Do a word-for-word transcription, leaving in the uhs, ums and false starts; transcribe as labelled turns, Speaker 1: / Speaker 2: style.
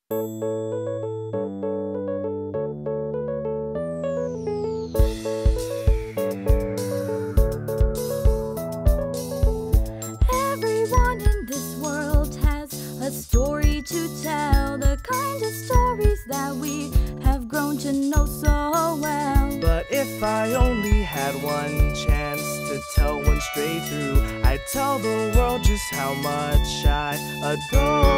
Speaker 1: Everyone in this world has a story to tell, the kind of stories that we have grown to know so well.
Speaker 2: But if I only had one chance to tell one straight through, I'd tell the world just how much I adore